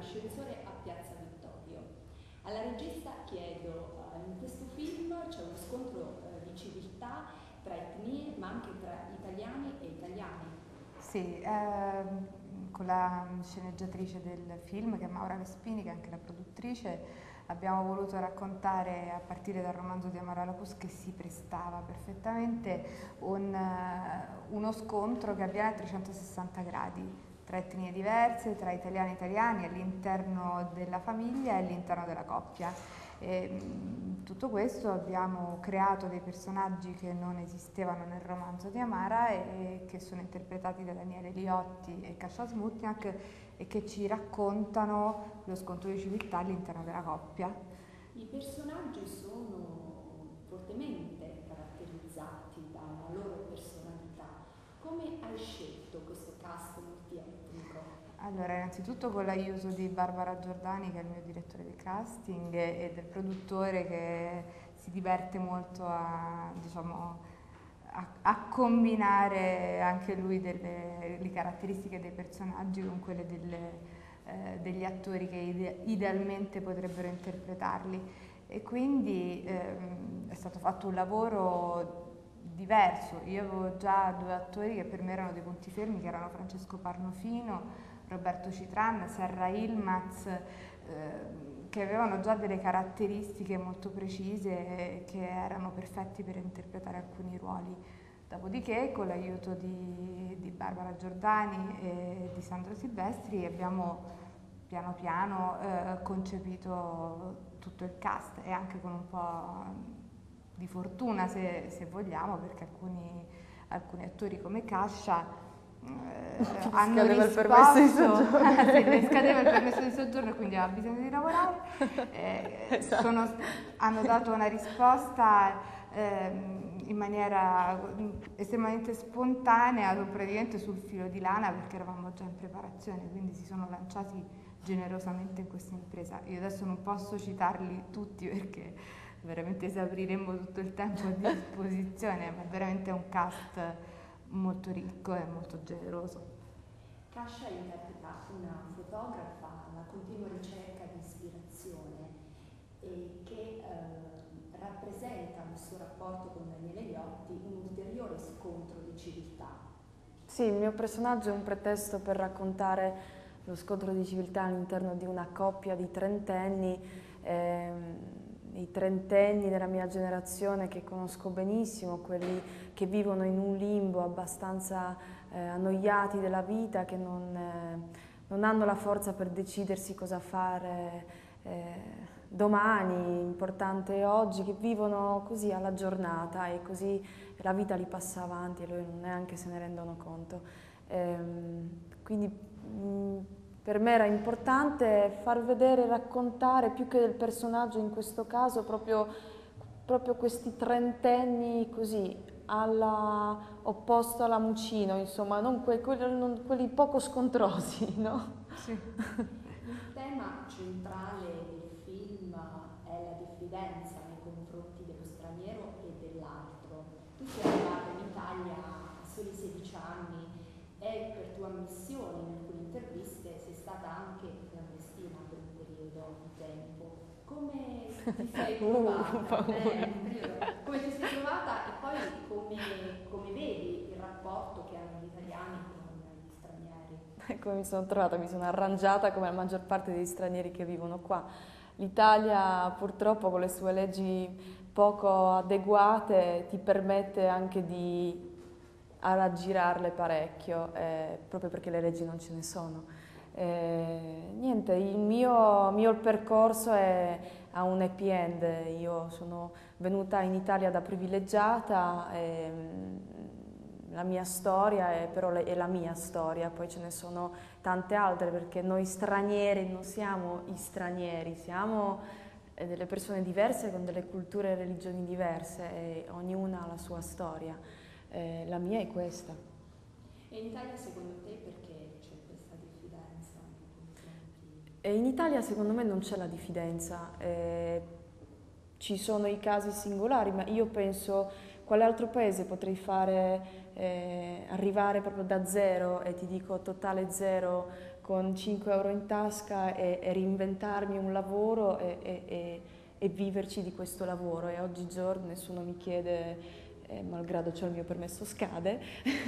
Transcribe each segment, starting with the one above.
ascensore a Piazza Vittorio. Alla regista chiedo, in questo film c'è uno scontro di civiltà tra etnie, ma anche tra italiani e italiani. Sì, con la sceneggiatrice del film, che è Maura Vespini, che è anche la produttrice, abbiamo voluto raccontare, a partire dal romanzo di Amara Lapus, che si prestava perfettamente, uno scontro che avviene a 360 gradi, tra etnie diverse, tra italiani e italiani, all'interno della famiglia e all'interno della coppia. Tutto questo abbiamo creato dei personaggi che non esistevano nel romanzo di Amara e che sono interpretati da Daniele Liotti e Kasia Smutniak e che ci raccontano lo scontro di civiltà all'interno della coppia. I personaggi sono fortemente caratterizzati dalla loro personalità. Come hai scelto questo cast multietnico? Allora, innanzitutto con l'aiuto di Barbara Giordani, che è il mio direttore di casting, e del produttore che si diverte molto a combinare anche lui le caratteristiche dei personaggi con quelle degli attori che idealmente potrebbero interpretarli. E quindi è stato fatto un lavoro diverso. Io avevo già due attori che per me erano dei punti fermi, che erano Francesco Parnofino, Roberto Citran, Serra Ilmaz, che avevano già delle caratteristiche molto precise che erano perfetti per interpretare alcuni ruoli. Dopodiché, con l'aiuto di Barbara Giordani e di Sandro Silvestri, abbiamo piano piano concepito tutto il cast, e anche con un po' di fortuna, se vogliamo, perché alcuni attori come Kasia hanno scadeva risposto, il permesso di soggiorno. sì, le scadeva il permesso di soggiorno e quindi aveva bisogno di lavorare. Esatto. Hanno dato una risposta in maniera estremamente spontanea, praticamente sul filo di lana, perché eravamo già in preparazione, quindi si sono lanciati generosamente in questa impresa. Io adesso non posso citarli tutti perché veramente esauriremmo tutto il tempo a disposizione, ma è veramente un cast molto ricco e molto generoso. Kasia interpreta una fotografa alla continua ricerca di ispirazione e che rappresenta nel suo rapporto con Daniele Liotti un ulteriore scontro di civiltà. Sì, il mio personaggio è un pretesto per raccontare lo scontro di civiltà all'interno di una coppia di trentenni, i trentenni della mia generazione che conosco benissimo, quelli che vivono in un limbo abbastanza annoiati della vita, che non hanno la forza per decidersi cosa fare domani, importante oggi, che vivono così alla giornata e così la vita li passa avanti e loro neanche se ne rendono conto. Quindi per me era importante far vedere e raccontare, più che del personaggio in questo caso, proprio questi trentenni così, opposto alla Mucino, insomma, non quelli poco scontrosi, no? Sì. Il tema centrale del film è la diffidenza nei confronti dello straniero e dell'altro. Tu sei arrivato in Italia a soli 16 anni e per tua missione in alcune interviste sei stata anche clandestina per un periodo di tempo. Come ti sei trovata? Come ti sei trovata e poi come vedi il rapporto che hanno gli italiani con gli stranieri? Come mi sono trovata? Mi sono arrangiata come la maggior parte degli stranieri che vivono qua. L'Italia purtroppo con le sue leggi poco adeguate ti permette anche di raggirarle parecchio, proprio perché le leggi non ce ne sono. Niente, il mio percorso ha un happy end. Io sono venuta in Italia da privilegiata, la mia storia è la mia storia, poi ce ne sono tante altre, perché noi stranieri non siamo i stranieri, siamo delle persone diverse con delle culture e religioni diverse e ognuna ha la sua storia. La mia è questa. E in Italia secondo te perché c'è questa diffidenza nei confronti? E in Italia secondo me non c'è la diffidenza, ci sono i casi singolari, ma io penso quale altro paese potrei fare, arrivare proprio da zero, e ti dico totale zero, con 5 euro in tasca e reinventarmi un lavoro e viverci di questo lavoro. E oggigiorno nessuno mi chiede, malgrado ciò il mio permesso scade,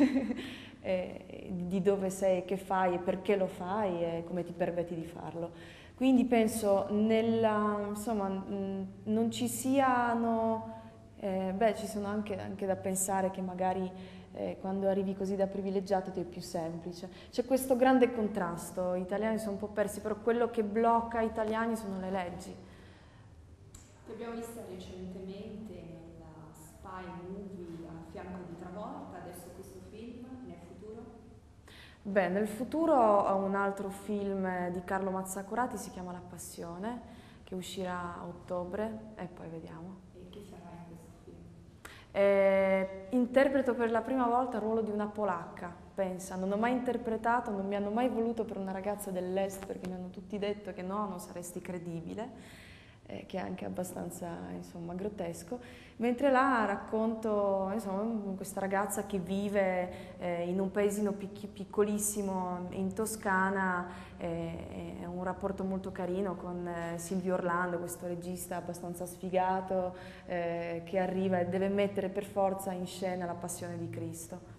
di dove sei, che fai e perché lo fai e come ti permetti di farlo. Quindi penso insomma, non ci siano, ci sono anche da pensare che magari quando arrivi così da privilegiato ti è più semplice. C'è questo grande contrasto, gli italiani sono un po' persi, però quello che blocca gli italiani sono le leggi. Ti abbiamo vista recentemente nella Spy Movie a fianco di Travolta, adesso questo film, nel futuro? Beh, nel futuro ho un altro film di Carlo Mazzacurati, si chiama La Passione, che uscirà a ottobre e poi vediamo. E chi sarà in questo film? Interpreto per la prima volta il ruolo di una polacca, pensa, non ho mai interpretato, non mi hanno mai voluto per una ragazza dell'Est perché mi hanno tutti detto che no, non saresti credibile, che è anche abbastanza, insomma, grottesco, mentre là racconto, insomma, questa ragazza che vive in un paesino piccolissimo in Toscana, è un rapporto molto carino con Silvio Orlando, questo regista abbastanza sfigato, che arriva e deve mettere per forza in scena la passione di Cristo.